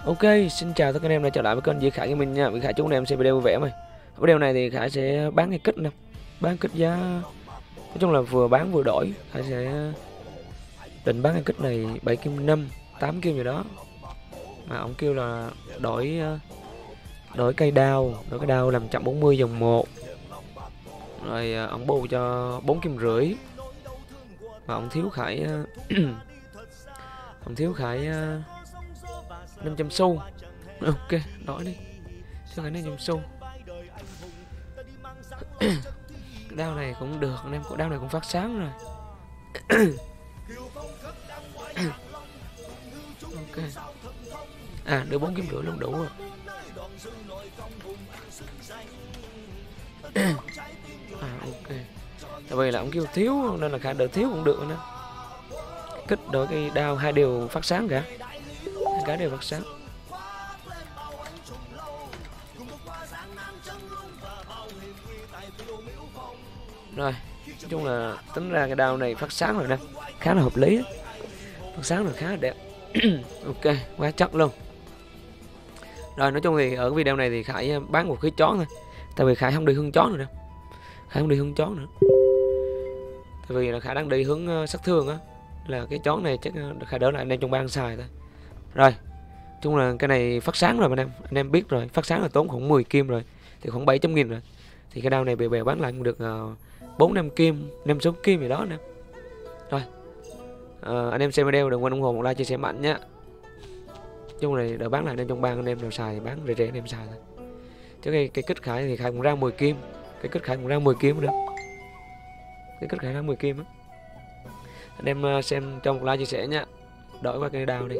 Ok, xin chào tất cả anh em đã trở lại với kênh Duy Khải Gaming nha. Duy Khải chúc anh em xem video vui vẻ mày. Video này thì Khải sẽ bán cái kit nè, bán kit giá nói chung là vừa bán vừa đổi. Khải sẽ định bán cái kit này 7 kim 5, 8 kim gì đó. Mà ông kêu là đổi cây đao làm 140 dòng 1. Rồi ông bù cho 4 kim rưỡi. Mà ông thiếu Khải ông thiếu Khải 500 xu. Ok, đổi đi. Cho cái này 500 xu. Đao này cũng được, anh em, đao này cũng phát sáng rồi. Ok. À, được 4 kim rưỡi luôn đủ rồi. À, ok. Tại vì là ông kêu thiếu nên là Khải đỡ thiếu cũng được nữa. Kích đổi cái đao hai đều phát sáng cả. Hai cái đều phát sáng. Rồi, nói chung là tính ra cái đao này phát sáng rồi nè, khá là hợp lý đó. Phát sáng là khá là đẹp. Ok, quá chất luôn. Rồi nói chung thì ở video này thì Khải bán một cái chó thôi. Tại vì Khải không đi hướng chó nữa đâu. Khải không đi hướng chó nữa. Tại vì là Khải đang đi hướng sát thương á. Là cái chó này chắc Khải đỡ lại anh em trong bang xài thôi. Rồi, chung là cái này phát sáng rồi anh em biết rồi, phát sáng là tốn khoảng 10 kim rồi. Thì khoảng 700.000 rồi. Thì cái đao này bèo bán lại cũng được 4-5 kim, 5-6 kim gì đó nè. Rồi, anh em xem video đừng quên ủng hộ một like chia sẻ mạnh nhé. Chung này đỡ bán lại nên trong bang anh em nào xài bán rẻ rẻ anh em xài thôi. Chứ cái kích Khải thì Khải cũng ra 10 kim. Cái kích Khải cũng ra 10 kim nữa. Cái kích Khải ra 10 kim á. Anh em xem cho một like chia sẻ nhé. Đổi qua cái đao đi.